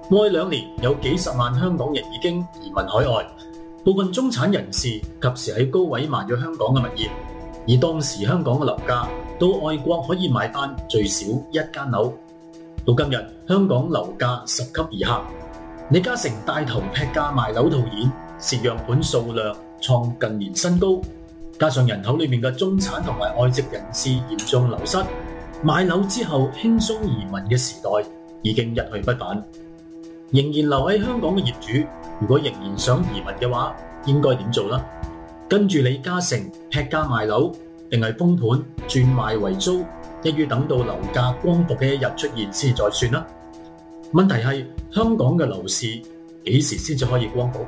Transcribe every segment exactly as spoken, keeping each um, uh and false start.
過去兩年有幾十萬香港人已經移民海外，部分中產人士及時喺高位賣咗香港嘅物業，而當時香港嘅樓價到外國可以買翻最少一間樓。到今日香港樓價十級而下，李嘉誠帶頭劈價賣樓套現，蝕讓盤數量創近年新高，加上人口裏面嘅中產同埋外籍人士嚴重流失，買樓之後輕鬆移民嘅時代已經一去不返。仍然留喺香港嘅業主，如果仍然想移民嘅話，應該點做呢？跟住李嘉誠劈價賣樓，定係封盤轉賣為租，一於等到樓價光復嘅一日出現先再算啦。問題係香港嘅樓市幾時先至可以光復？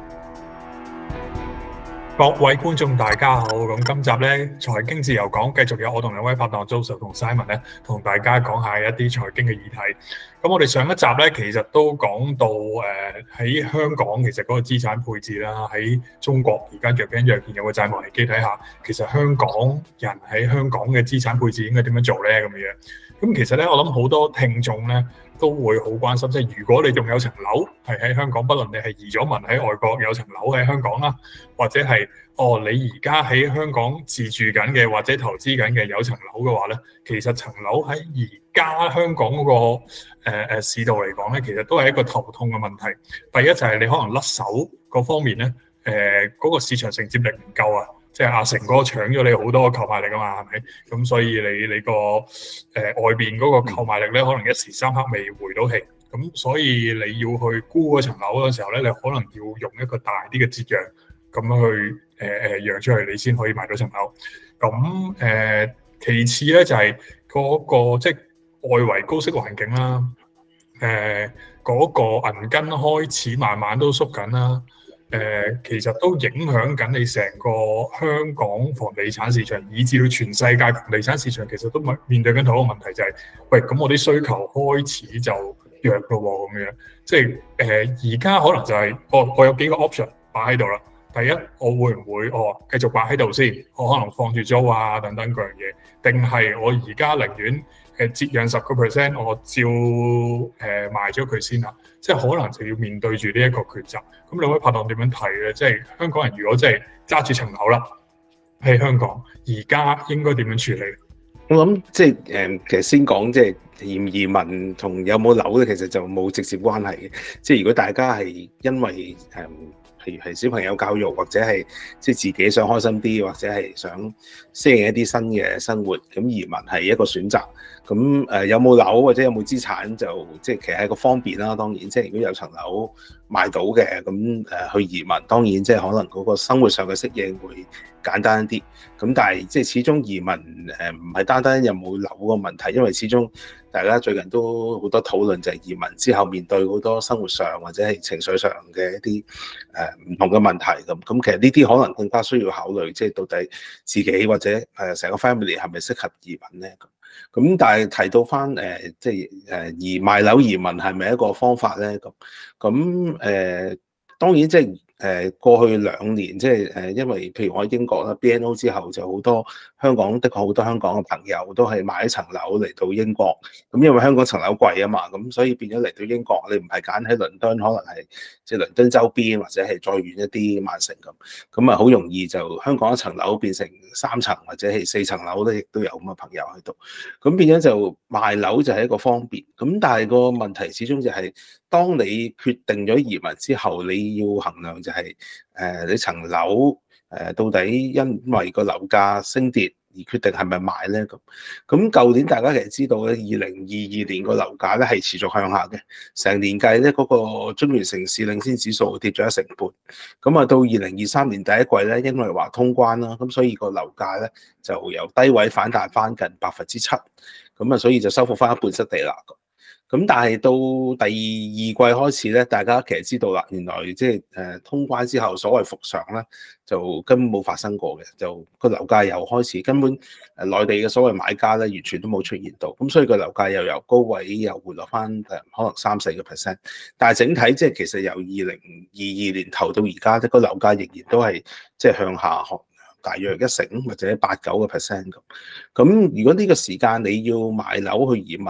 各位觀眾大家好，咁今集咧財經自由講繼續有我同兩位拍檔 Joseph 同 Simon 咧，同大家講下一啲財經嘅議題。咁我哋上一集咧其實都講到誒喺、呃、香港其實嗰個資產配置啦，喺中國而家若隱若現有個債務危機底下，其實香港人喺香港嘅資產配置應該點樣做咧咁樣。咁其實咧我諗好多聽眾咧都會好關心，即係如果你仲有層樓係喺香港，不論你係移咗民喺外國有層樓喺香港啦，或者係哦你而家喺香港自住緊嘅或者投資緊嘅有層樓嘅話咧，其實層樓喺而家香港嗰、那個誒、呃、市道嚟講咧，其實都係一個頭痛嘅問題。第一就係你可能甩手嗰方面咧，誒、呃、嗰、那個市場承接力唔夠啊。即係阿成哥搶咗你好多購買力啊嘛，係咪？咁所以你你個誒、呃、外邊嗰個購買力咧，可能一時三刻未回到氣。咁所以你要去沽嗰層樓嘅時候咧，你可能要用一個大啲嘅折讓，咁樣去誒誒、呃、讓出去，你先可以買到層樓。咁誒、呃、其次咧就係、是、嗰、那個即係外圍高息環境啦，誒、呃、嗰、那個銀根開始慢慢都縮緊啦。誒、呃，其實都影響緊你成個香港房地產市場，以至到全世界房地產市場，其實都面對緊同一個問題，就係、是，喂，咁我啲需求開始就弱咯喎，咁樣，即係誒，而家可能就係、是，我我有幾個 option 擺喺度啦。第一，我會唔會哦繼續擺喺度先？我可能放住租啊等等嗰樣嘢，定係我而家寧願誒折讓十個 percent， 我照誒、呃、賣咗佢先啦。即係可能就要面對住呢一個抉擇。咁兩位拍檔點樣睇咧？即係香港人如果真係揸住層樓啦，喺香港而家應該點樣處理？ 我諗即係誒，其實先講即係移唔移民同有冇樓咧，其實就冇直接關係嘅。即係如果大家係因為誒，譬如係小朋友教育，或者係即係自己想開心啲，或者係想適應一啲新嘅生活，咁移民係一個選擇。咁誒有冇樓或者有冇資產就即係其實係一個方便啦。當然，即係如果有層樓買到嘅，咁誒去移民，當然即係可能嗰個生活上嘅適應會簡單啲。咁但係即係始終移民誒唔係單單有冇樓個問題，因為始終大家最近都好多討論就係移民之後面對好多生活上或者係情緒上嘅一啲誒唔同嘅問題咁。咁其實呢啲可能更加需要考慮，即係到底自己或者誒成個 family 係咪適合移民咧？咁但係提到翻誒，即係誒移賣樓移民係咪一個方法咧？咁咁誒，當然即係誒過去兩年，即係誒因為譬如我喺英國啦 ，B N O 之後就好多香港的確好多香港嘅朋友都係買一層樓嚟到英國。咁因為香港層樓貴啊嘛，咁所以變咗嚟到英國，你唔係揀喺倫敦，可能係即係倫敦周邊或者係再遠一啲曼城咁，咁啊好容易就香港一層樓變成三層或者係四層樓咧，亦都有咁嘅朋友喺度。咁變咗就賣樓就係一個方便。咁但係個問題始終就係，當你決定咗移民之後，你要衡量就係誒你層樓誒到底因為個樓價升跌而決定係咪買咧？咁咁舊年大家其實知道咧，二零二二年個樓價咧係持續向下嘅，成年計咧嗰個中原城市領先指數跌咗一成半。咁啊到二零二三年第一季咧，因為話通關啦，咁所以個樓價咧就由低位反彈翻近百分之七，咁啊所以就收復翻一半失地啦。咁但係到第二季開始咧，大家其實知道啦，原來即係誒通關之後所謂復常咧，就根本冇發生過嘅，就個樓價又開始根本誒內地嘅所謂買家咧，完全都冇出現到，咁所以個樓價又由高位又回落翻誒可能三四個 percent， 但係整體即係其實由二零二二年頭到而家咧，個樓價仍然都係即係向下學。大約一成或者八九個 percent 咁。咁如果呢個時間你要買樓去移民，誒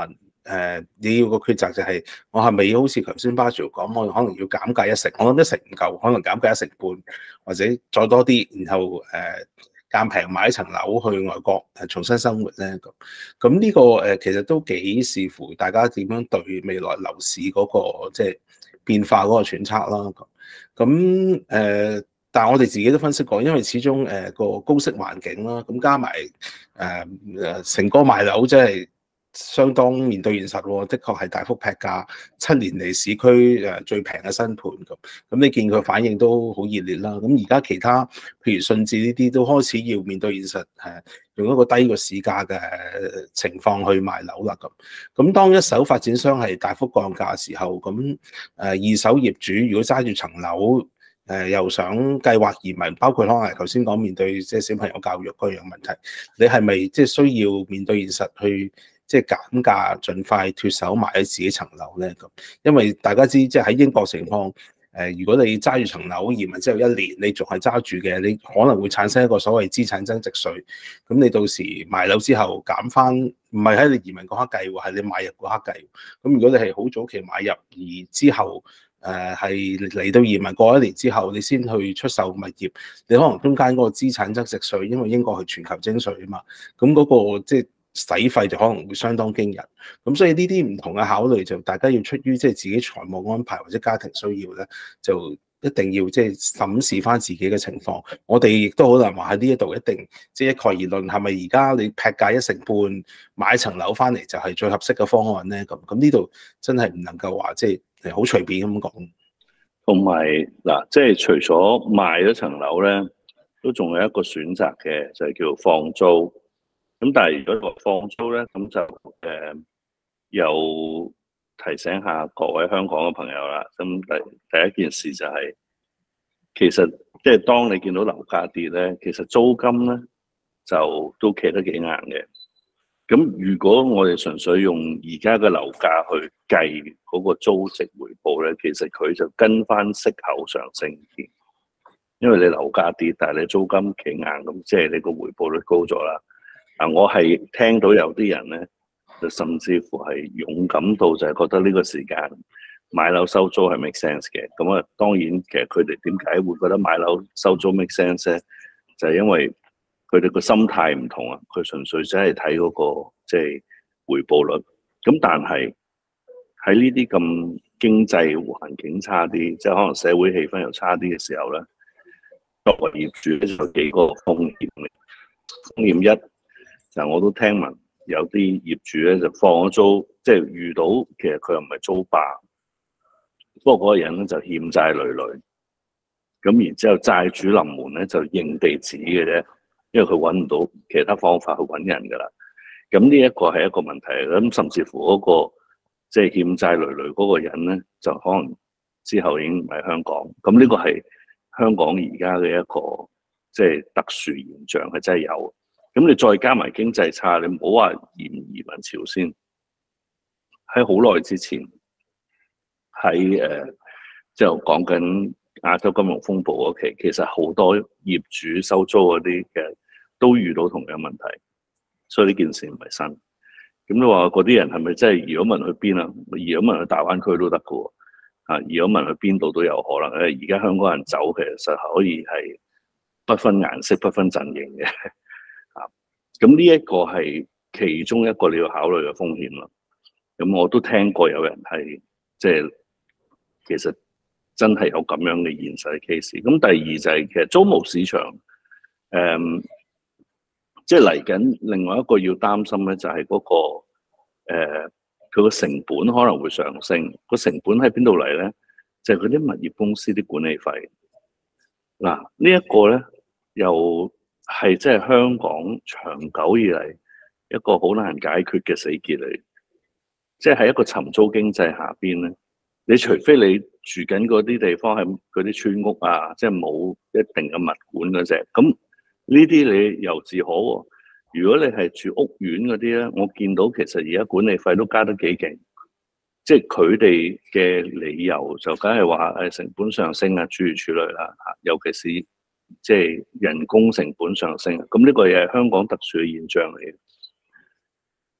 誒你要個抉擇就係我係咪好似頭先巴 Sir 講，我可能要減價一成，我諗一成唔夠，可能減價一成半或者再多啲，然後誒減平買一層樓去外國誒重新生活咧咁。咁呢個誒其實都幾視乎大家點樣對未來樓市嗰個即係變化嗰個揣測啦。咁誒。但係我哋自己都分析過，因為始終誒個高息環境啦，咁加埋誒誒成哥賣樓真係相當面對現實喎，的確係大幅劈價，七年嚟市區誒最平嘅新盤咁。咁你見佢反應都好熱烈啦。咁而家其他譬如信置呢啲都開始要面對現實，誒用一個低過市價嘅情況去賣樓啦咁。咁當一手發展商係大幅降價嘅時候，咁誒二手業主如果揸住層樓，誒、呃、又想計劃移民，包括可能係頭先講面對即係小朋友教育嗰樣問題，你係咪即係需要面對現實去即係減價，盡快脫手買咗自己層樓咧？咁因為大家知即係喺英國情況，誒、呃、如果你揸住層樓移民之後一年，你仲係揸住嘅，你可能會產生一個所謂資產增值稅。咁你到時賣樓之後減翻，唔係喺你移民嗰刻計喎，係你買入嗰刻計。咁如果你係好早期買入，而之後，誒係嚟到移民過一年之後，你先去出售物業，你可能中間嗰個資產增值稅，因為英國係全球徵稅啊嘛，咁嗰個即係使費就可能會相當驚人。咁所以呢啲唔同嘅考慮，就大家要出於即係自己財務安排或者家庭需要咧，就一定要即係審視翻自己嘅情況。我哋亦都好難話喺呢一度一定即係一概而論，係咪而家你劈價一成半買層樓翻嚟就係最合適嘅方案咧？咁咁呢度真係唔能夠話即係。係好隨便咁講， 同埋嗱，即係除咗賣咗層樓咧，都仲有一個選擇嘅，就係、是、叫放租。咁但係如果話放租咧，咁就誒、呃、又提醒下各位香港嘅朋友啦。咁第第一件事就係、是，其實即係當你見到樓價跌咧，其實租金咧就都企得幾硬嘅。咁如果我哋純粹用而家嘅樓價去計嗰個租值回報咧，其實佢就跟翻息口上升啲，因為你樓價跌，但係你租金企硬，咁即係你個回報率高咗啦。啊，我係聽到有啲人咧，就甚至乎係勇敢到就係覺得呢個時間買樓收租係 make sense 嘅。咁啊，當然其實佢哋點解會覺得買樓收租 make sense 咧？就係因為佢哋個心態唔同啊，佢純粹只係睇嗰個即係回報率。咁但係喺呢啲咁經濟環境差啲，即係可能社會氣氛又差啲嘅時候咧，作為業主咧就有幾個風險嘅。風險一就係我都聽聞有啲業主咧就放咗租，即係遇到其實佢又唔係租霸，不過嗰個人咧就欠債累累，咁然之後債主臨門咧就認地址嘅啫。因為佢揾唔到其他方法去揾人噶啦，咁呢一個係一個問題。咁甚至乎嗰、那個即係、就是、欠債累累嗰個人咧，就可能之後已經唔喺香港。咁呢個係香港而家嘅一個即係、就是、特殊現象，係真係有。咁你再加埋經濟差，你唔好話移唔移民潮先。喺好耐之前，喺誒即係講緊亞洲金融風暴嗰期，其實好多業主收租嗰啲嘅都遇到同樣問題，所以呢件事唔係新。咁你話嗰啲人係咪真係移咗民去邊啊？移咗民去大灣區都得㗎喎，啊移咗民去邊度都有可能。誒而家香港人走其實可以係不分顏色、不分陣營嘅，啊咁呢一個係其中一個你要考慮嘅風險啦。咁我都聽過有人係即係其實。真係有咁樣嘅現實 case。咁第二就係、是、其實租務市場，誒、嗯，即係嚟緊另外一個要擔心咧，就係嗰個誒佢個成本可能會上升。個成本喺邊度嚟咧？就係嗰啲物業公司啲管理費。嗱、啊，這個、呢一個咧又係即係香港長久以嚟一個好難解決嘅死結嚟。即係喺一個尋租經濟下邊咧。你除非你住緊嗰啲地方係嗰啲村屋啊，即係冇一定嘅物管嗰隻，咁呢啲你由自可喎。如果你係住屋苑嗰啲咧，我見到其實而家管理費都加得幾勁，即係佢哋嘅理由就梗係話誒成本上升啊，諸如此類啦嚇，尤其是即係人工成本上升，咁呢個嘢係香港特殊嘅現象嚟嘅。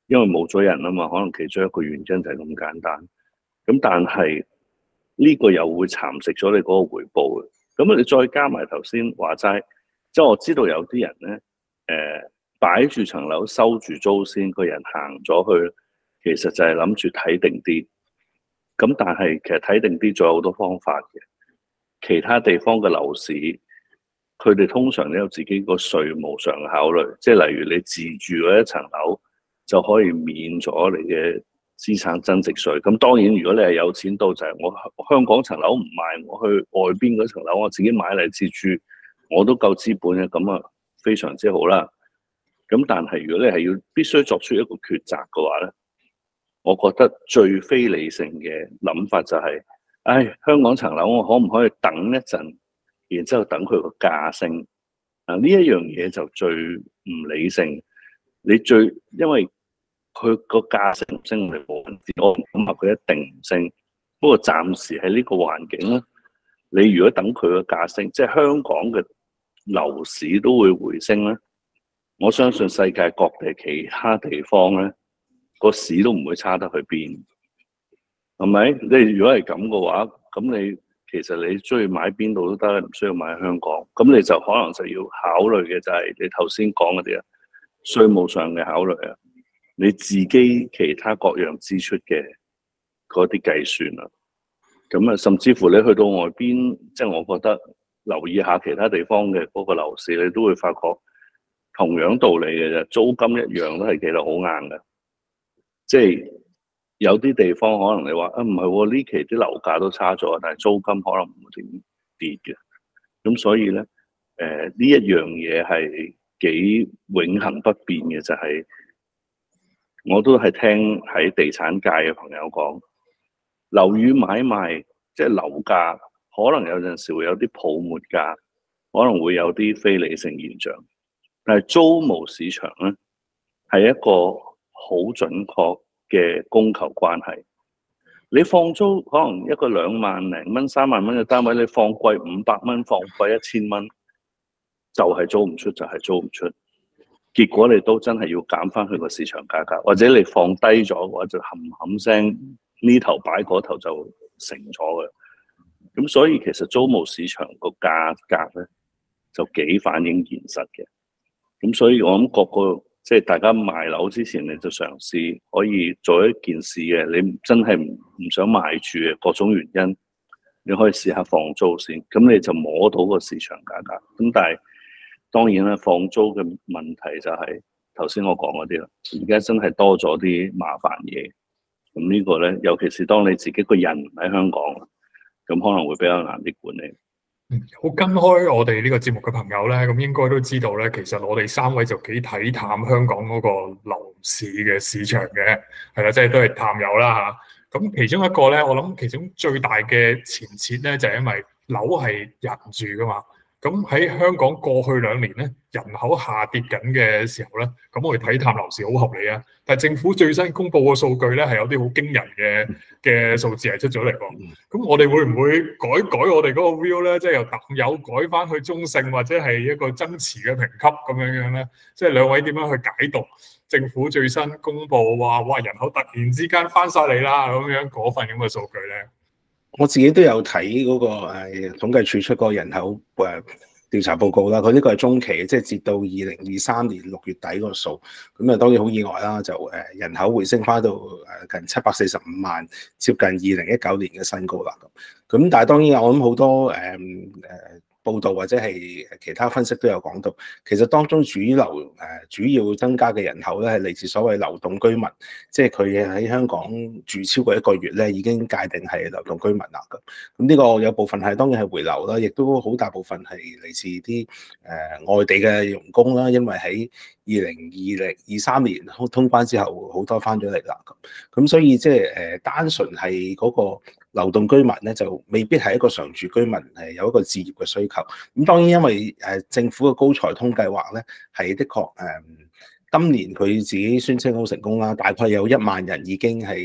因為冇咗人啊嘛，可能其中一個原因就係咁簡單。咁但係呢個又會蠶食咗你嗰個回報嘅。咁你再加埋頭先話齋，即係我知道有啲人咧，誒、呃、擺住層樓收住租先，個人行咗去，其實就係諗住睇定啲。咁但係其實睇定啲仲有好多方法嘅。其他地方嘅樓市，佢哋通常都有自己個稅務上嘅考慮，即係例如你自住嗰一層樓就可以免咗你嘅資產增值稅。咁當然如果你係有錢到就係我香港層樓唔賣，我去外邊嗰層樓我自己買嚟自住，我都夠資本嘅，咁啊非常之好啦。咁但係如果你係要必須作出一個抉擇嘅話咧，我覺得最非理性嘅諗法就係、是，唉，香港層樓我可唔可以等一陣，然之後等佢個價升？啊，呢一樣嘢就最唔理性。你最因為佢個價升唔升，我哋冇人知，我唔敢話佢一定唔升。不過暫時喺呢個環境咧，你如果等佢個價升，即係香港嘅樓市都會回升咧，我相信世界各地其他地方咧，個市都唔會差得去邊，係咪？你如果係咁嘅話，咁你其實你中意買邊度都得，唔需要買香港。咁你就可能就要考慮嘅就係你頭先講嗰啲啊，稅務上嘅考慮啊，你自己其他各樣支出嘅嗰啲計算啊，咁啊，甚至乎你去到外邊，即係我覺得留意下其他地方嘅嗰個樓市，你都會發覺同樣道理嘅啫，租金一樣都係企得好硬嘅。即係有啲地方可能你話啊，唔係喎，呢期啲樓價都差咗，但係租金可能唔會點跌嘅。咁所以咧，誒、呃、呢一樣嘢係幾永恆不變嘅，就係、是、我都係聽喺地產界嘅朋友講，樓宇買賣即係樓價，可能有陣時會有啲泡沫價，可能會有啲非理性現象，但係租務市場咧係一個好準確嘅供求關係。你放租可能一個兩萬零蚊、三萬蚊嘅單位，你放貴五百蚊，放貴一千蚊，就係租唔出，就係租唔出。結果你都真係要減翻去個市場價格，或者你放低咗嘅話，就冚冚聲呢頭擺嗰頭就成咗嘅。咁所以其實租務市場個價格咧就幾反映現實嘅。咁所以我諗各個。即係大家賣樓之前，你就嘗試可以做一件事嘅。你真係唔唔想賣住嘅各種原因，你可以試下放租先。咁你就摸到個市場價格。咁但係當然啦，放租嘅問題就係頭先我講嗰啲啦。而家真係多咗啲麻煩嘢。咁呢個咧，尤其是當你自己個人唔喺香港，咁可能會比較難啲管理。 嗯，好跟開我哋呢個節目嘅朋友咧，咁應該都知道咧，其實我哋三位就幾睇淡香港嗰個樓市嘅市場嘅，係啦，即係都係淡友啦嚇。咁其中一個咧，我諗其中最大嘅前設咧，就係因為樓係人住噶嘛。咁喺香港過去兩年咧，人口下跌緊嘅時候咧，咁我哋睇淡樓市好合理啊。但係政府最新公布嘅數據咧，係有啲好驚人嘅嘅數字係出咗嚟喎。咁我哋會唔會改改我哋嗰個 view 咧？即係由淡友改翻去中性或者係一個增持嘅評級咁樣樣咧？即係兩位點樣去解讀政府最新公布話哇人口突然之間翻晒嚟啦咁樣嗰份咁嘅數據咧？ 我自己都有睇嗰個誒統計處出個人口誒調查報告啦，佢呢個係中期，即係截到二零二三年六月底個數，咁啊當然好意外啦，就誒人口回升翻到誒近七百四十五萬，接近二零一九年嘅新高啦咁。咁但係當然我諗好多誒誒。呃報道或者係其他分析都有講到，其實當中主流誒主要增加嘅人口咧係嚟自所謂流動居民，即係佢喺香港住超過一個月咧已經界定係流動居民啦咁。咁呢個有部分係當然係回流啦，亦都好大部分係嚟自啲誒、呃、外地嘅傭工啦，因為喺二零二零二三年通關之後好多翻咗嚟啦咁。咁所以即係誒單純係嗰個流動居民咧就未必係一個常住居民，係有一個置業嘅需求。咁當然因為誒政府嘅高才通計劃咧係的確誒、嗯、今年佢自己宣稱好成功啦，大概有一萬人已經係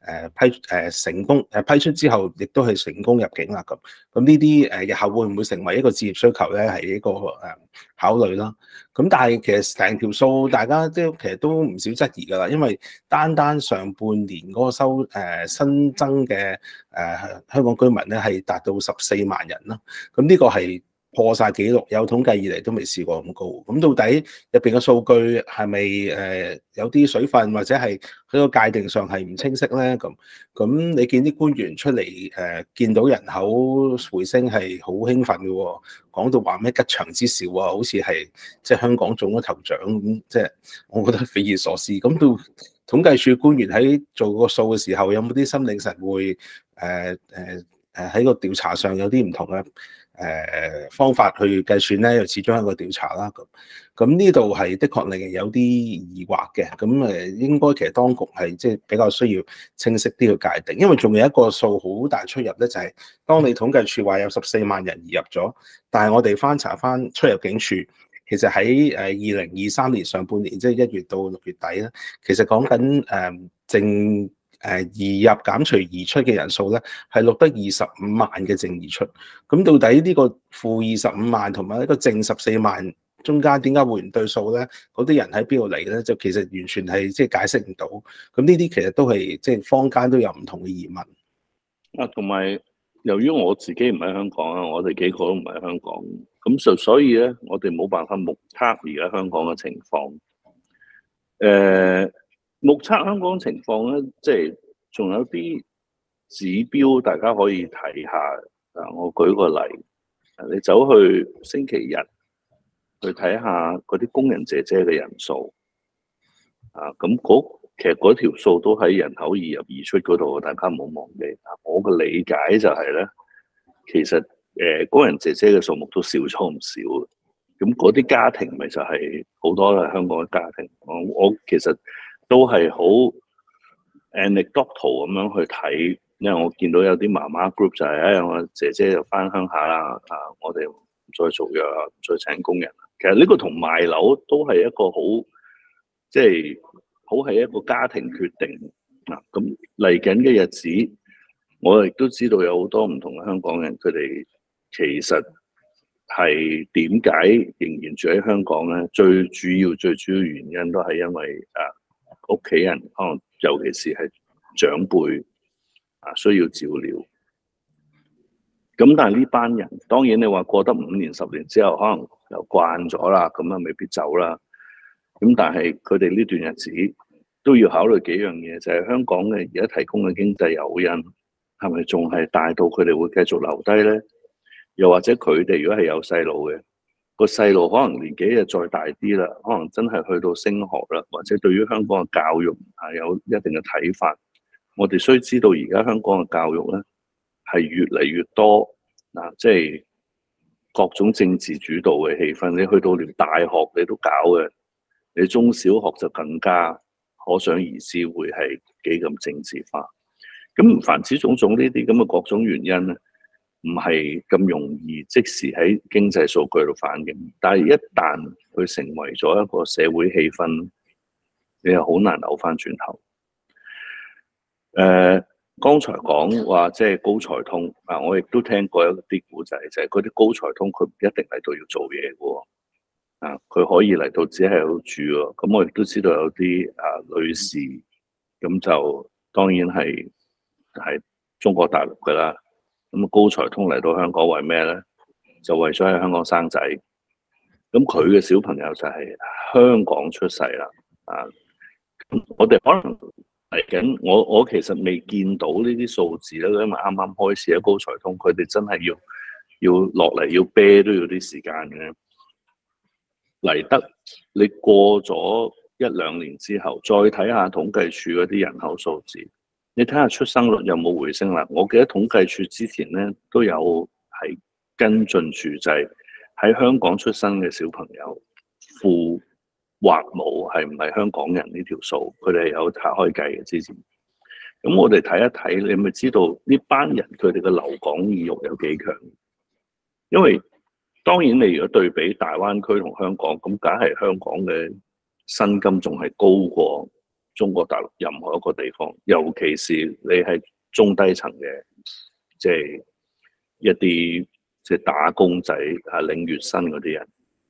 誒批誒成功誒批出之後，亦都係成功入境啦咁。咁呢啲誒日後會唔會成為一個置業需求咧？係一個誒考慮啦。咁但係其實成條數大家都其實都唔少質疑㗎啦，因為單單上半年嗰個收誒新增嘅誒香港居民咧係達到十四萬人啦。咁呢個係破晒紀錄，有統計以嚟都未試過咁高。咁到底入邊嘅數據係咪誒有啲水分，或者係喺個界定上係唔清晰咧？咁咁你見啲官員出嚟誒、呃，見到人口回升係好興奮嘅喎，講到話咩吉祥之兆啊，好似係即係香港中咗頭獎咁，即係我覺得匪夷所思。咁到統計處官員喺做個數嘅時候，有冇啲心領神會？誒誒誒喺個調查上有啲唔同嘅誒方法去計算咧，又始終係一個調查啦。咁咁呢度係的確令人有啲疑惑嘅。咁誒應該其實當局係即係比較需要清晰啲去界定，因為仲有一個數好大出入咧，就係、是、當你統計處話有十四萬人移入咗，但係我哋翻查翻出入境處，其實喺誒二零二三年上半年，即係一月到六月底咧，其實講緊誒淨誒移入減除移出嘅人數咧，係錄得二十五萬嘅淨移出。咁到底呢個負二十五萬同埋一個正十四萬中間點解會唔對數咧？嗰啲人喺邊度嚟咧？就其實完全係即係解釋唔到。咁呢啲其實都係即係坊間都有唔同嘅疑問。 啊，同埋由於我自己唔喺香港啊，我哋幾個都唔喺香港，咁就所以咧，我哋冇辦法目測而家香港嘅情況。誒、呃。目測香港情況咧，即係仲有啲指標大家可以睇下。啊，我舉個例，你走去星期日去睇下嗰啲工人姐姐嘅人數。啊，咁嗰其實嗰條數都喺人口移入移出嗰度，大家唔好忘記。啊，我嘅理解就係咧，其實誒工人姐姐嘅數目都少咗唔少。咁嗰啲家庭咪就係好多係香港嘅家庭。我我其實都係好 anecdotal 咁樣去睇，因為我見到有啲媽媽 group 就係、是、誒，我姐姐就翻鄉下啦，啊，我哋唔再做嘢啦，唔再請工人。其實呢個同賣樓都係一個好，即係好係一個家庭決定啊。咁嚟緊嘅日子，我亦都知道有好多唔同嘅香港人，佢哋其實係點解仍然住喺香港咧？最主要、最主要原因都係因為啊。屋企人可能尤其是係長輩啊，需要照料。咁但係呢班人，當然你話過得五年十年之後，可能又慣咗啦，咁啊未必走啦。咁但係佢哋呢段日子都要考慮幾樣嘢，就係、是、香港嘅而家提供嘅經濟誘因係咪仲係大到佢哋會繼續留低咧？又或者佢哋如果係有細路嘅？個細路可能年紀就再大啲啦，可能真係去到升學啦，或者對於香港嘅教育係有一定嘅睇法。我哋需知道而家香港嘅教育咧係越嚟越多嗱，即係各種政治主導嘅氣氛。你去到連大學你都搞嘅，你中小學就更加可想而知會係幾咁政治化。咁凡此種種呢啲咁嘅各種原因咧，唔係咁容易即時喺經濟數據度反映，但係一旦佢成為咗一個社會氣氛，你又好難扭翻轉頭。誒、呃，剛才講話即係高才通啊，我亦都聽過一啲故仔，就係嗰啲高才通佢唔一定嚟到要做嘢嘅喎，啊，佢可以嚟到只係喺度住喎。咁我亦都知道有啲啊女士，咁就當然係係中國大陸㗎啦。咁高才通嚟到香港為咩咧？就為咗喺香港生仔。咁佢嘅小朋友就係香港出世啦。啊，我哋可能嚟緊，我我其實未見到呢啲數字咧，因為啱啱開始喺高才通，佢哋真係要要落嚟要啤都要啲時間嘅。嚟得你過咗一兩年之後，再睇下統計處嗰啲人口數字。你睇下出生率有冇回升啦？我記得統計處之前咧都有係跟進住，就係喺香港出生嘅小朋友父或母係唔係香港人呢條數，佢哋有拆開計嘅之前。咁我哋睇一睇，你咪知道呢班人佢哋嘅留港意欲有幾強？因為當然你如果對比大灣區同香港，咁梗係香港嘅薪金仲係高過中國大陸任何一個地方，尤其是你係中低層嘅，即係一啲即係打工仔啊，領月薪嗰啲人。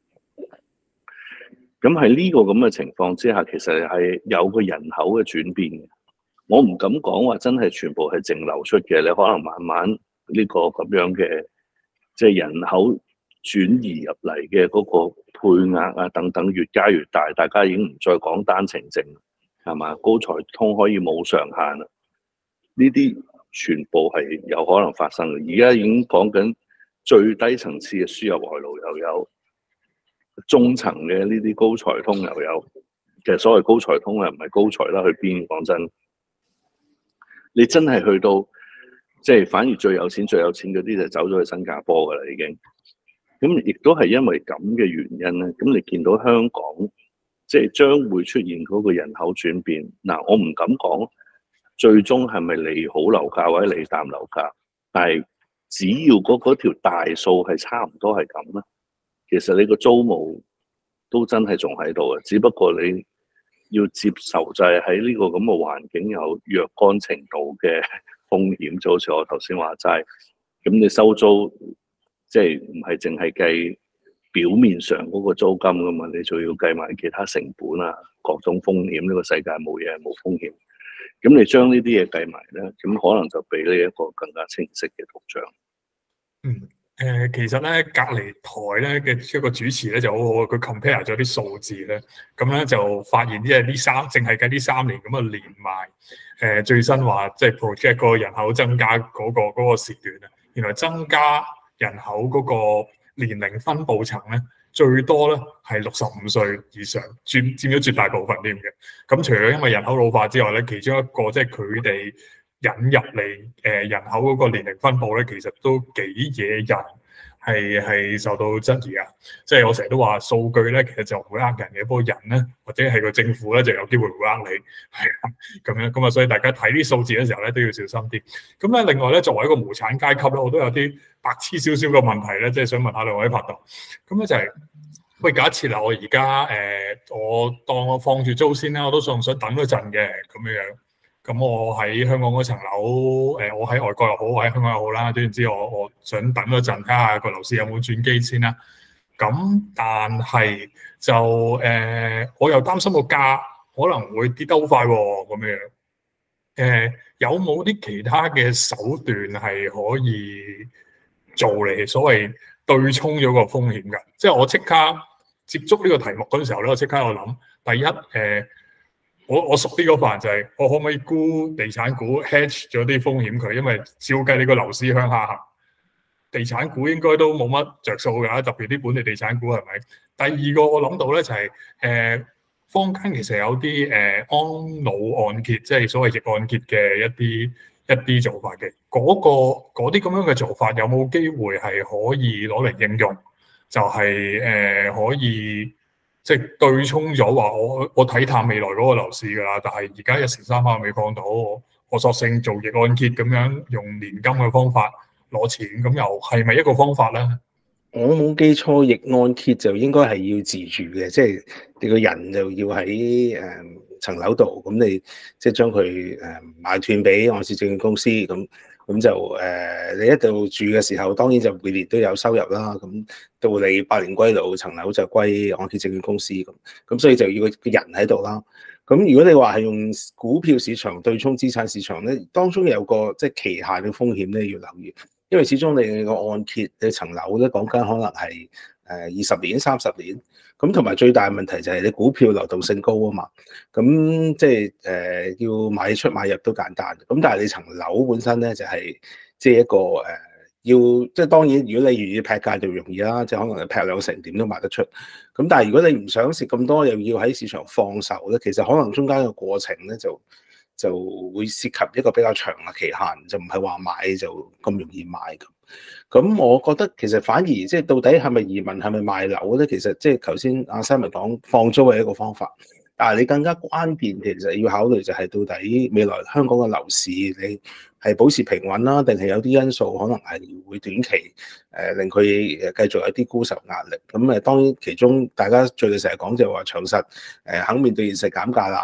咁喺呢個咁嘅情況之下，其實係有個人口嘅轉變嘅。我唔敢講話真係全部係淨流出嘅，你可能慢慢呢個咁樣嘅即係人口轉移入嚟嘅嗰個配額啊等等越加越大，大家已經唔再講單程證，係嘛？高才通可以冇上限啦，呢啲全部係有可能發生嘅。而家已經講緊最低層次嘅輸入外勞又有，中層嘅呢啲高才通又有。其實所謂高才通啊，唔係高才啦，去邊講真，你真係去到即係反而最有錢最有錢嗰啲就走咗去新加坡噶啦已經。咁亦都係因為咁嘅原因咧，咁你見到香港即係將會出現嗰個人口轉變。嗱，我唔敢講最終係咪利好樓價或者利淡樓價，但係只要嗰嗰條大數係差唔多係咁咧，其實你個租務都真係仲喺度嘅，只不過你要接受就係喺呢個咁嘅環境有若干程度嘅風險，就好似我頭先話齋，咁你收租即係唔係淨係計表面上嗰個租金噶嘛，你仲要計埋其他成本啊，各種風險。呢個世界冇嘢係冇風險，咁你將呢啲嘢計埋咧，咁可能就俾你一個更加清晰嘅圖像。 嗯。誒、呃，其實咧隔離台咧嘅一個主持咧就好好，佢 compare 咗啲數字咧，咁咧就發現即係呢三，淨係計呢三年咁啊連埋誒、呃、最新話即係 project 個人口增加嗰、那個嗰、那個時段啊，原來增加人口嗰個年齡分佈層咧最多咧係六十五歲以上，佔佔咗絕大部分添嘅。咁除咗因為人口老化之外咧，其中一個即係佢哋引入嚟誒人口嗰個年齡分佈咧，其實都幾惹人係係受到質疑啊！即係我成日都話數據咧，其實就唔會呃人嘅，不過人咧或者係個政府咧就有機會會呃你，係啊咁樣咁啊，所以大家睇啲數字嘅時候咧都要小心啲。咁咧另外咧，作為一個無產階級咧，我都有啲白痴少少嘅問題咧，即係想問下兩位拍檔。咁咧就係、是、喂，假設嗱，我而家誒我當我放住租先啦，我都仲想等一陣嘅咁樣樣。咁我喺香港嗰層樓，誒，我喺外國又好，我喺香港又好啦。總之我我想等一陣，睇下個樓市有冇轉機先啦。咁但係就誒、呃，我又擔心個價可能會跌得好快喎，咁樣。誒、呃，有冇啲其他嘅手段係可以做嚟所謂對沖咗個風險㗎？即係我即刻接觸呢個題目嗰陣時候咧，我即刻我諗，第一誒。呃我我熟啲嗰份就係我可唔可以沽地產股 hedge 咗啲風險佢，因為照計你個樓市向下行，地產股應該都冇乜着數㗎，特別啲本地地產股係咪？第二個我諗到咧就係、是、誒、呃、坊間其實有啲誒、呃、安老按揭，即係所謂逆按揭嘅一啲一啲做法嘅，嗰、那個嗰啲咁樣嘅做法有冇機會係可以攞嚟應用？就係、是、誒、呃、可以。即係對沖咗話，我我睇淡未來嗰個樓市㗎啦，但係而家一時三刻未放到，我我索性做逆按揭咁樣用年金嘅方法攞錢，咁又係咪一個方法咧？ 我冇記錯，逆按揭就應該係要自住嘅，即係你個人就要喺誒層樓度，咁你即係將佢誒買斷俾按揭證券公司咁。咁就誒、呃，你一度住嘅時候，當然就每年都有收入啦。咁到你百年歸老，層樓就歸按揭證券公司咁。咁所以就要個人喺度啦。咁如果你話係用股票市場對沖資產市場咧，當中有個即係期限嘅風險咧要留意，因為始終你個按揭你層樓咧講緊可能係誒二十年、三十年。咁同埋最大嘅問題就係你股票流動性高啊嘛，咁即係誒要買出買入都簡單，咁但係你層樓本身咧就係即係一個誒、呃、要即係當然，如果你願意劈價就容易啦，即係可能劈兩成點都賣得出。咁但係如果你唔想蝕咁多，又要喺市場放售咧，其實可能中間嘅過程咧就就會涉及一個比較長嘅期限，就唔係話買就咁容易買咁。咁我覺得其實反而即係到底係咪移民係咪賣樓咧？其實即係頭先阿 Simon 講放租係一個方法，但係你更加關鍵其實要考慮就係到底未來香港嘅樓市你係保持平穩啦，定係有啲因素可能係會短期誒令佢誒繼續有啲沽售壓力。咁誒當然其中大家最近成日講就係話長實誒肯面對現實減價啦。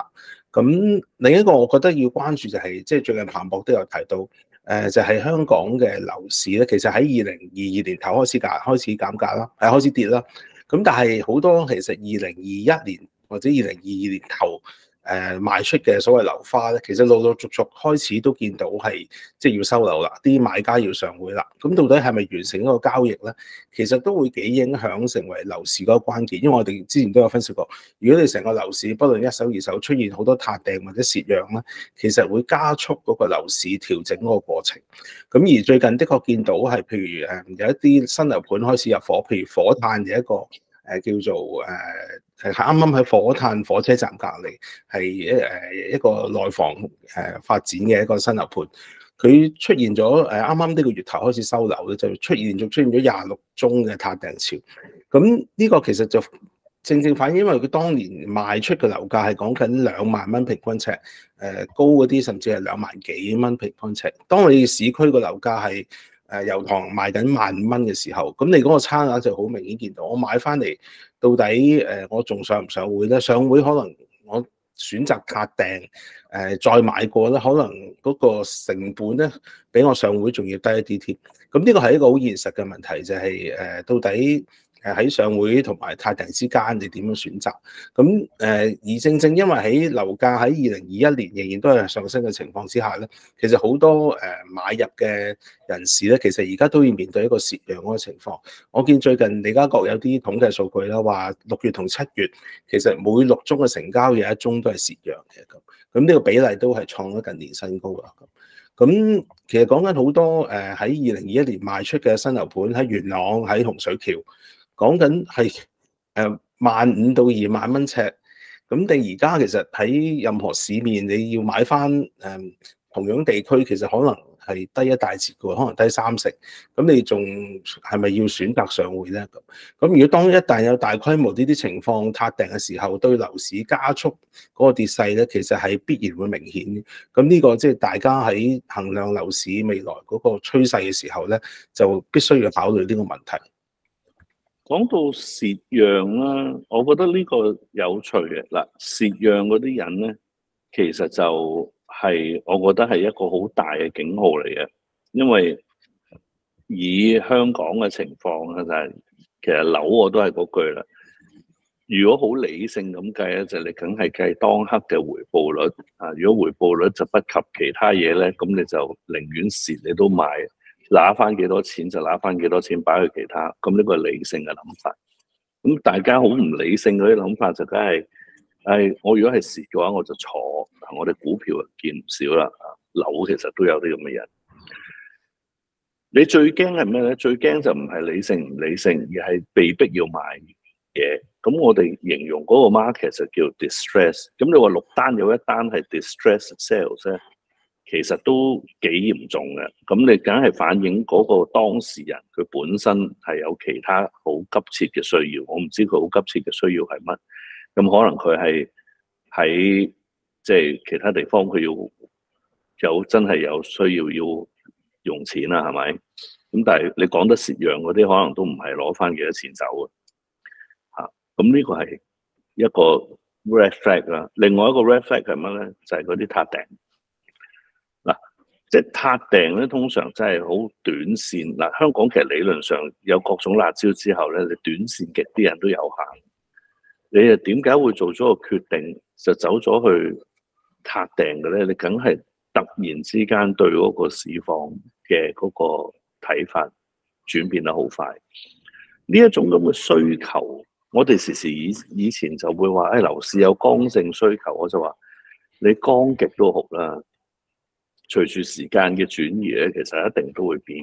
咁另一個我覺得要關注就係、是，即係最近彭博都有提到，誒、呃、就係、是、香港嘅樓市咧，其實喺二零二二年頭開始減開始減價啦，係開始跌啦。咁但係好多其實二零二一年或者二零二二年頭誒賣出嘅所謂樓花咧，其實陸陸續續開始都見到係即係要收樓啦，啲買家要上會啦。咁到底係咪完成一個交易咧？其實都會幾影響成為樓市嗰個關鍵，因為我哋之前都有分析過，如果你成個樓市不論一手二手出現好多撻訂或者蝕讓咧，其實會加速嗰個樓市調整嗰個過程。咁而最近的確見到係譬如誒有一啲新樓盤開始入伙，譬如火炭嘅一個誒叫做誒誒啱啱喺火炭火車站隔離係一誒一個內房誒發展嘅一個新樓盤，佢出現咗誒啱啱呢個月頭開始收樓咧，就出現咗出現咗廿六宗嘅撻訂潮。咁呢個其實就正正反映，因為佢當年賣出嘅樓價係講緊兩萬蚊平均尺，誒高嗰啲甚至係兩萬幾蚊平均尺。當你市區個樓價係誒油塘賣緊萬五蚊嘅時候，咁你嗰個差額就好明顯見到。我買翻嚟到底誒我仲上唔上會咧？上會可能我選擇撻訂誒再買過咧，可能嗰個成本咧比我上會仲要低一啲添。咁呢個係一個好現實嘅問題，就係誒到底誒喺上會同埋撻訂之間，你點樣選擇？咁誒而正正因為喺樓價喺二零二一年仍然都係上升嘅情況之下咧，其實好多誒買入嘅人士咧，其實而家都要面對一個蝕讓嗰個情況。我見最近利嘉閣有啲統計數據啦，話六月同七月其實每六宗嘅成交有一宗都係蝕讓嘅咁。咁呢個比例都係創咗近年新高啦。咁其實講緊好多誒喺二零二一年賣出嘅新樓盤喺元朗喺洪水橋。講緊係誒萬五到二萬蚊尺，咁你而家其實喺任何市面你要買翻誒同樣地區，其實可能係低一大截嘅，可能低三成。咁你仲係咪要選擇上會咧？咁咁如果當一旦有大規模呢啲情況撻訂嘅時候，對樓市加速嗰個跌勢咧，其實係必然會明顯嘅。咁呢個即係大家喺衡量樓市未來嗰個趨勢嘅時候咧，就必須要考慮呢個問題。 講到蝕讓啦，我覺得呢個有趣嘅嗱，蝕讓嗰啲人咧，其實就係我覺得係一個好大嘅警號嚟嘅，因為以香港嘅情況咧，就係其實樓我都係嗰句啦。如果好理性咁計咧，就你梗係計當刻嘅回報率啊。如果回報率就不及其他嘢咧，咁你就寧願蝕你都買。拿翻幾多錢就拿翻幾多錢擺去其他，咁呢個係理性嘅諗法。咁大家好唔理性嗰啲諗法就梗係，誒我如果係蝕嘅話，我就坐。我哋股票見唔少啦，樓其實都有啲咁嘅人。你最驚係咩咧？最驚就唔係理性唔理性，而係被逼要買嘢。咁我哋形容嗰個 market 就叫 distress。咁你話六單有一單係 distress sales 咧？其實都幾嚴重嘅，咁你梗係反映嗰個當事人佢本身係有其他好急切嘅需要，我唔知佢好急切嘅需要係乜，咁可能佢係喺即係其他地方佢要有真係有需要要用錢啦，係咪？咁但係你講得蝕讓嗰啲，可能都唔係攞翻幾多錢走嘅，嚇。咁呢個係一個 red flag 啦。另外一個 red flag 係乜咧？就係嗰啲撻訂。即係撻訂咧，通常真係好短線。嗱，香港其實理論上有各種辣椒之後咧，你短線極啲人都有限。你又點解會做咗個決定就走咗去撻訂嘅咧？你梗係突然之間對嗰個市況嘅嗰個睇法轉變得好快。呢一種咁嘅需求，我哋時時以以前就會話，誒、哎、樓市有剛性需求，我就話你剛極都好啦。隨住時間嘅轉移咧，其實一定都會變。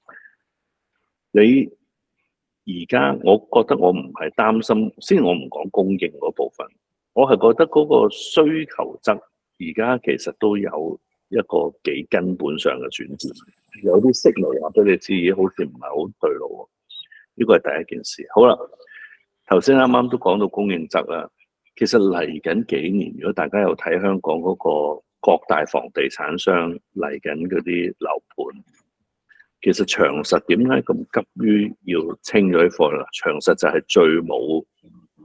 你而家我覺得我唔係擔心，先我唔講供應嗰部分，我係覺得嗰個需求側而家其實都有一個幾根本上嘅轉變，有啲息率話俾你知，好似唔係好對路。呢個係第一件事。好啦，頭先啱啱都講到供應側啦，其實嚟緊幾年，如果大家有睇香港嗰個各大房地產商嚟緊嗰啲樓盤，其實長實點解咁急於要清咗啲貨啦？長實就係最冇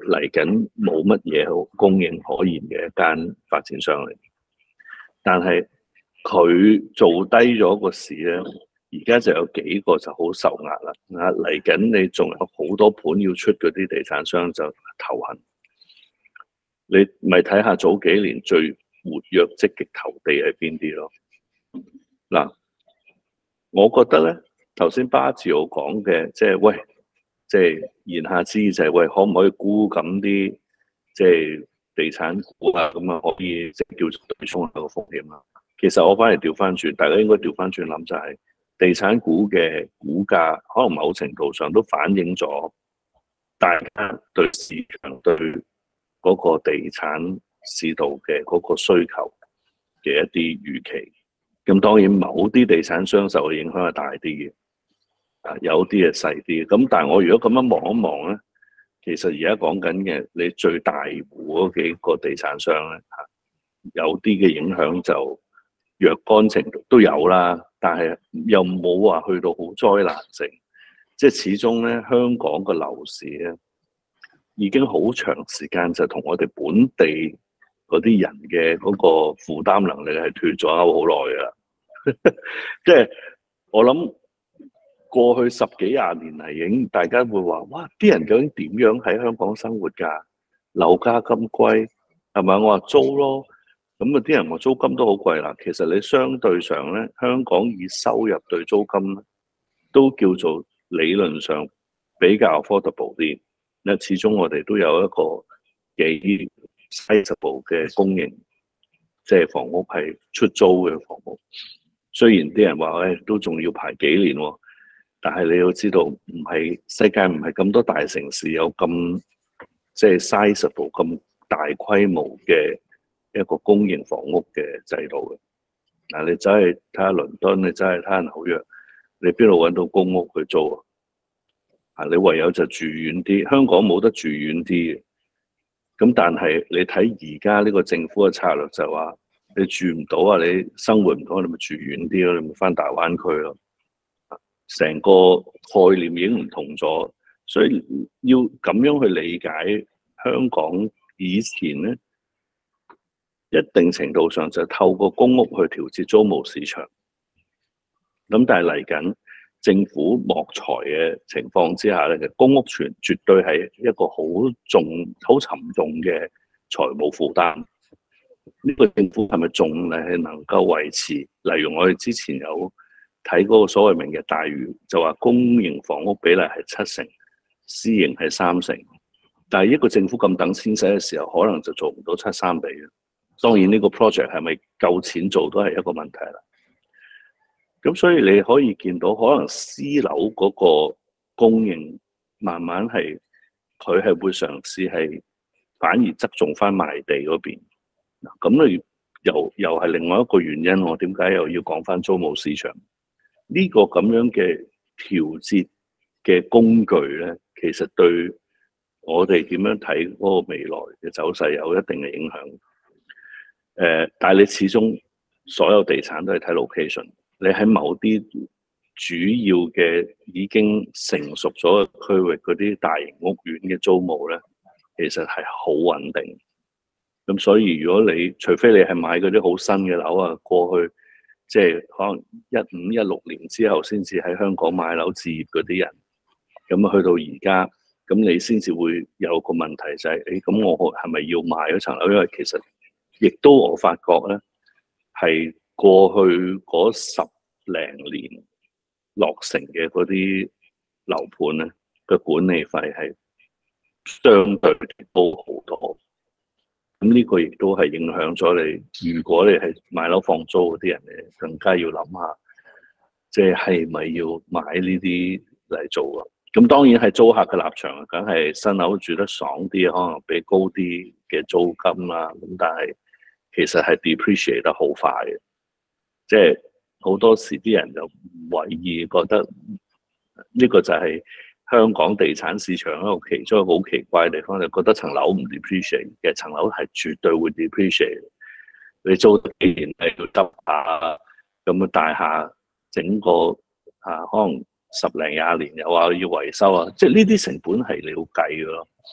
嚟緊冇乜嘢好供應可言嘅一間發展商嚟，但係佢做低咗個市咧，而家就有幾個就好受壓啦。啊，嚟緊你仲有好多盤要出嗰啲地產商就頭痕。你咪睇下早幾年最活躍積極投地係邊啲咯？嗱，我覺得咧，頭先巴治奧講嘅，即係喂，即係言下之意就係喂，可唔可以沽緊啲即係地產股啊？咁啊，可以即係叫做對沖下個風險啊。其實我翻嚟調翻轉，大家應該調翻轉諗就係地產股嘅股價，可能某程度上都反映咗大家對市場對嗰個地產市道嘅嗰個需求嘅一啲預期。咁當然某啲地產商受嘅影響係大啲嘅，啊有啲係細啲。咁但係我如果咁樣望一望咧，其實而家講緊嘅你最大戶嗰幾個地產商咧，嚇有啲嘅影響就若干程度都有啦，但係又冇話去到好災難性。即係始終咧，香港個樓市咧已經好長時間就同我哋本地嗰啲人嘅嗰個負擔能力係脫咗好耐㗎啦。即係我諗過去十幾廿年嚟，已經大家會話：哇！啲人究竟點樣喺香港生活㗎？樓價咁貴，係咪？我話租咯。咁啊，啲人話租金都好貴啦。其實你相對上咧，香港以收入對租金都叫做理論上比較 affordable 啲。因為始終我哋都有一個幾 sizable 嘅供應，即係房屋係出租嘅房屋。雖然啲人話誒都仲要排幾年喎，但係你要知道，唔係世界唔係咁多大城市有咁即係 sizable 咁大規模嘅一個公營房屋嘅制度嘅。嗱，你走去睇下倫敦，你走去睇下紐約，你邊度揾到公屋去租啊？啊，你唯有就住遠啲，香港冇得住遠啲嘅。咁但係你睇而家呢個政府嘅策略就係話，你住唔到啊，你生活唔到，你咪住遠啲咯，你咪翻大灣區咯。成個概念已經唔同咗，所以要咁樣去理解香港以前咧，一定程度上就透過公屋去調節租務市場。咁但係嚟緊政府莫財嘅情況之下咧，其實公屋全絕對係一個好重、好沉重嘅財務負擔。呢個政府係咪仲係能夠維持？例如我哋之前有睇嗰個所謂明日大嶼，就話公營房屋比例係七成，私營係三成。但係一個政府咁等錢使嘅時候，可能就做唔到七三比嘅。當然呢個 project 係咪夠錢做都係一個問題啦。咁所以你可以見到，可能私樓嗰個供應慢慢係佢係會嘗試係反而側重翻賣地嗰邊。嗱，咁你又又係另外一個原因，我點解又要講翻租務市場呢個咁樣嘅調節嘅工具咧？其實對我哋點樣睇嗰個未來嘅走勢有一定嘅影響。誒、呃，但係你始終所有地產都係睇 location。你喺某啲主要嘅已經成熟咗嘅區域，嗰啲大型屋苑嘅租務咧，其實係好穩定。咁所以如果你除非你係買嗰啲好新嘅樓啊，過去即係可能一五一六年之後先至喺香港買樓置業嗰啲人，咁啊去到而家，咁你先至會有個問題就係、是，誒咁我係咪要賣嗰層樓？因為其實亦都我發覺咧，係過去嗰十零年落成嘅嗰啲樓盤咧嘅管理費係相對高好多。咁呢個亦都係影響咗你。如果你係買樓放租嗰啲人咧，更加要諗下，即係係咪要買呢啲嚟做啊？咁當然係租客嘅立場，梗係新樓住得爽啲，可能俾高啲嘅租金啦。咁但係其實係 depreciate 得好快嘅，即係好多時啲人就唔為意，覺得呢個就係香港地產市場一個其中一個好奇怪嘅地方，就覺得層樓唔 depreciate 嘅，層樓係絕對會 depreciate。你租幾年係要執下，咁嘅大廈整個啊，可能十零廿年又話要維修啊，即係呢啲成本係你要計嘅咯。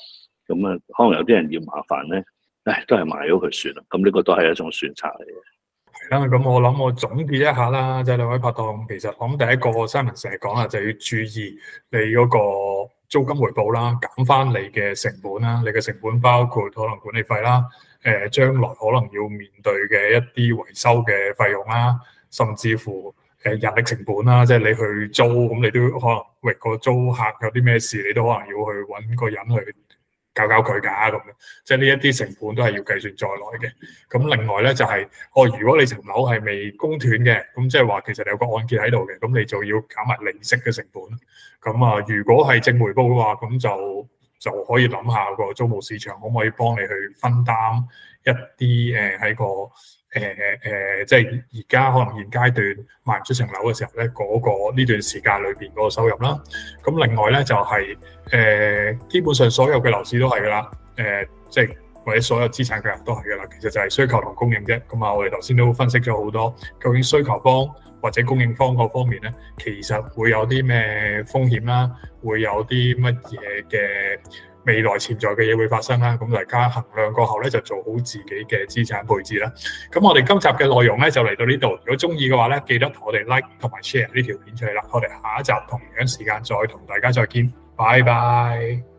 咁啊，可能有啲人要麻煩咧，唉，都係賣咗佢算啦。咁呢個都係一種選擇嚟嘅。 係啦，咁我諗我總結一下啦，即係兩位拍檔，其實我諗第一個 Simon 成日講啦，就要注意你嗰個租金回報啦，減翻你嘅成本啦，你嘅成本包括可能管理費啦，誒將來可能要面對嘅一啲維修嘅費用啦，甚至乎誒人力成本啦，即係你去租咁，你都可能喂個租客有啲咩事，你都可能要去揾個人去搞搞佢㗎咁樣，即係呢一啲成本都係要計算在內嘅。咁另外咧就係、是，哦，如果你層樓係未供斷嘅，咁即係話其實你有個按揭喺度嘅，咁你就要減埋利息嘅成本。咁啊，如果係正回報嘅話，咁就就可以諗下個租務市場可唔可以幫你去分擔一啲誒喺個誒誒、呃，即係而家可能現階段賣唔出層樓嘅時候咧，嗰、那個呢段時間裏邊嗰個收入啦。咁另外咧就係、是、誒、呃，基本上所有嘅樓市都係噶啦，誒、呃，即係或者所有資產嘅人都係噶啦。其實就係需求同供應啫。咁啊，我哋頭先都分析咗好多，究竟需求方或者供應方嗰方面咧，其實會有啲咩風險啦，會有啲乜嘢嘅未來潛在嘅嘢會發生啦。咁大家衡量過後咧，就做好自己嘅資產配置啦。咁我哋今集嘅內容咧就嚟到呢度。如果中意嘅話咧，記得同我哋 like 同埋 share 呢條片出嚟啦。我哋下一集同樣時間再同大家再見，拜拜。